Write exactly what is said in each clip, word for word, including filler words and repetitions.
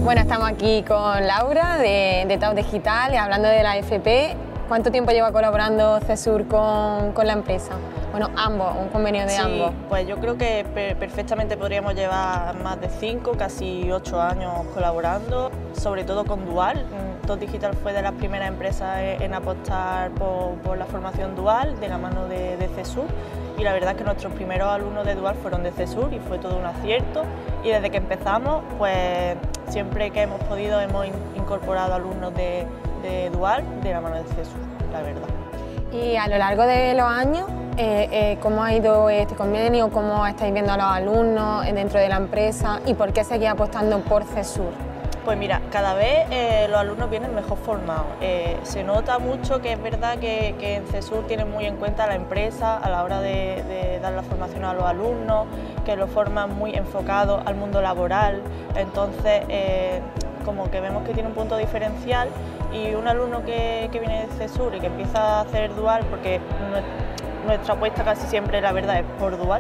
Bueno, estamos aquí con Laura de, de Top Digital y hablando de la F P. ¿Cuánto tiempo lleva colaborando CESUR con, con la empresa? Bueno, ambos, un convenio de sí, ambos. Pues yo creo que perfectamente podríamos llevar más de cinco, casi ocho años colaborando, sobre todo con Dual. Top Digital fue de las primeras empresas en apostar por, por la formación dual de la mano de, de CESUR, y la verdad es que nuestros primeros alumnos de Dual fueron de CESUR y fue todo un acierto, y desde que empezamos pues siempre que hemos podido hemos incorporado alumnos de, de Dual de la mano de CESUR, la verdad. Y a lo largo de los años, eh, eh, ¿cómo ha ido este convenio? ¿Cómo estáis viendo a los alumnos dentro de la empresa y por qué seguís apostando por CESUR? Pues mira, cada vez eh, los alumnos vienen mejor formados. Eh, se nota mucho que es verdad que, que en CESUR tienen muy en cuenta a la empresa a la hora de, de dar la formación a los alumnos, que lo forman muy enfocado al mundo laboral. Entonces, eh, como que vemos que tiene un punto diferencial, y un alumno que, que viene de CESUR y que empieza a hacer Dual, porque nuestra apuesta casi siempre, la verdad, es por Dual.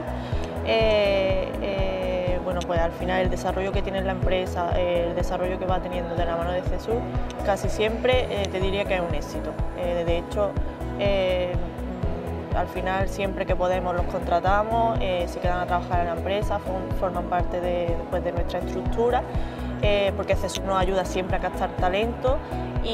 Eh, eh, bueno, pues al final el desarrollo que tiene la empresa, el desarrollo que va teniendo de la mano de CESUR, casi siempre eh, te diría que es un éxito. Eh, de hecho, eh, al final siempre que podemos los contratamos, eh, se quedan a trabajar en la empresa, forman parte de, pues, de nuestra estructura, eh, porque CESUR nos ayuda siempre a captar talento, y,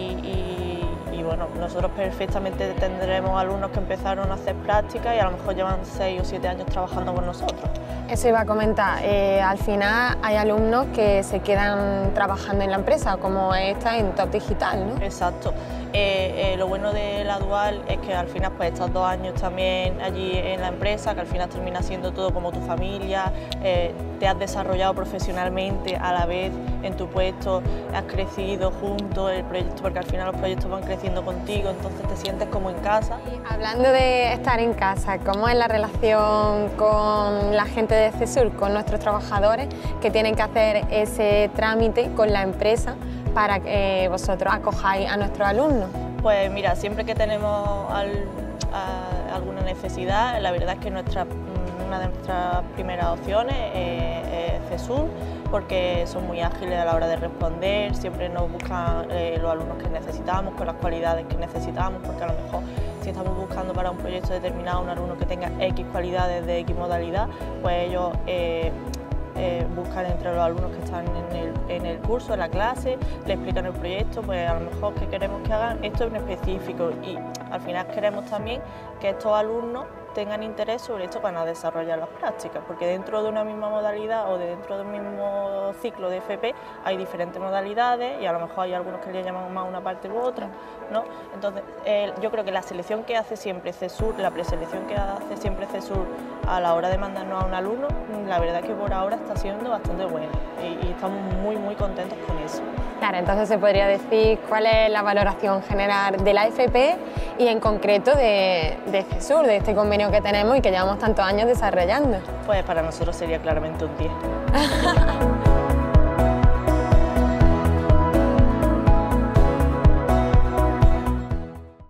y, y bueno, nosotros perfectamente tendremos alumnos que empezaron a hacer prácticas y a lo mejor llevan seis o siete años trabajando con nosotros. Eso iba a comentar, eh, al final hay alumnos que se quedan trabajando en la empresa, como esta en Top Digital, ¿no? Exacto. Eh, eh, lo bueno de la Dual es que al final pues estás dos años también allí en la empresa, que al final termina siendo todo como tu familia, eh, te has desarrollado profesionalmente a la vez en tu puesto, has crecido junto el proyecto, porque al final los proyectos van creciendo contigo, entonces te sientes como en casa. Y hablando de estar en casa, ¿cómo es la relación con la gente de CESUR, con nuestros trabajadores que tienen que hacer ese trámite con la empresa para que vosotros acojáis a nuestros alumnos? Pues mira, siempre que tenemos al, a, alguna necesidad, la verdad es que nuestra, una de nuestras primeras opciones es, es CESUR, porque son muy ágiles a la hora de responder, siempre nos buscan eh, los alumnos que necesitamos, con las cualidades que necesitamos, porque a lo mejor si estamos buscando para un proyecto determinado un alumno que tenga X cualidades de X modalidad, pues ellos eh, Eh, buscan entre los alumnos que están en el, en el curso, en la clase, le explican el proyecto, pues a lo mejor que queremos que hagan esto en específico, y al final queremos también que estos alumnos tengan interés sobre esto para desarrollar las prácticas, porque dentro de una misma modalidad o dentro de un mismo ciclo de F P hay diferentes modalidades y a lo mejor hay algunos que le llaman más una parte u otra, ¿no? Entonces eh, yo creo que la selección que hace siempre CESUR, la preselección que hace siempre CESUR a la hora de mandarnos a un alumno, la verdad es que por ahora está siendo bastante buena, y, y estamos muy muy contentos con eso. Claro, entonces se podría decir cuál es la valoración general de la F P y en concreto de, de CESUR, de este convenio que tenemos y que llevamos tantos años desarrollando. Pues para nosotros sería claramente un diez.